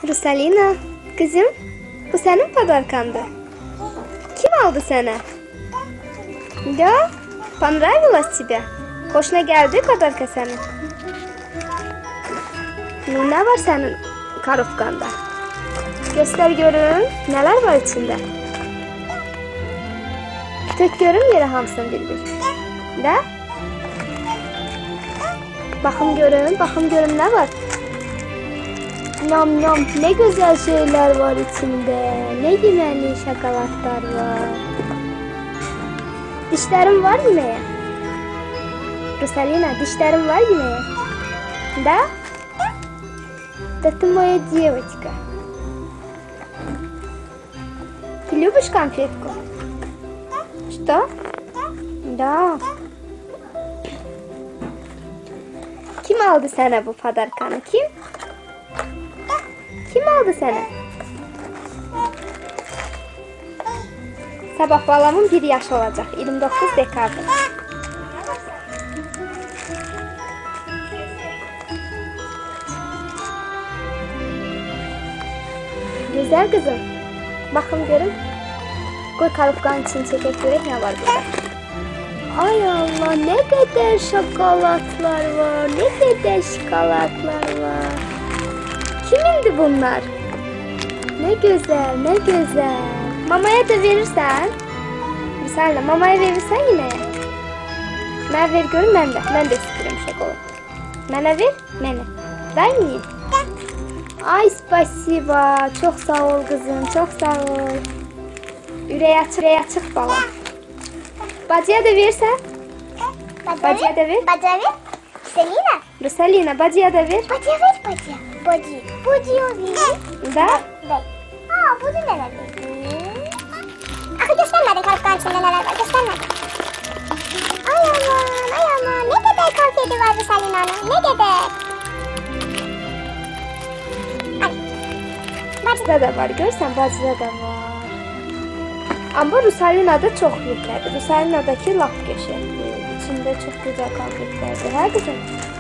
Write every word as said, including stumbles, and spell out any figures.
Rusalina, kızım, bu senin padarkandı. Kim aldı sana? Да, понравилось тебе? Hoşuna geldi padarka senin. Ne var senin karofkanda? Göster görün, neler var içinde? Tök görün yere hamsını bildir. Da? Bakın görün, bakın görün ne var? Nam nam, ne güzel şeyler var içinde. Ne yemeli şokolatlar var. Dişlerim var yemeye. Rusalina, dişlerim var yemeye. Да? Да ты моя девочка. Ты любишь конфетку? Что? Да. Kim aldı sana bu padarkanı? Kim? Kim aldı sana? Sabah balamın bir yaşı olacak. yirmi dokuz dekabr. Güzel kızım. Bakın görün. Koy karofkanın içini çekip görek ne var burada. Ay Allah, ne kadar şokolatlar var. Ne kadar şokolatlar var. Kimindi bunlar? Ne güzel, ne güzel. Mamaya da verirsen. Mesela mamaya verirsen yine. Ben ver görün, ben de. Ben de istiyorum şokolat. Bana ver, bana. Vermeyeyim. Ay spasiba. Çok sağ ol kızım, çok sağ ol. Ürey açık, ürey açık bala. Bacıya da versen. Bacıya da ver. Bacıya ver. Selina. Rusalina, bacıya da ver. Bacıya ver bacıya. Bacı. Bacıya ver. Da? Ver. Aa, bu da neler var? Ah, göstermedin kartların içinde neler var. Göstermedin. Ay aman, ay aman. Ne kadar konfeti var bu Salina'nın. Ne kadar. Ay. Bacıda da var. Görsen bacıda da var. Ama Rusalina'da çok yükledi. Rusalina'daki laf geçerli. İçinde çok güzel konfetlerdi. Her kızım.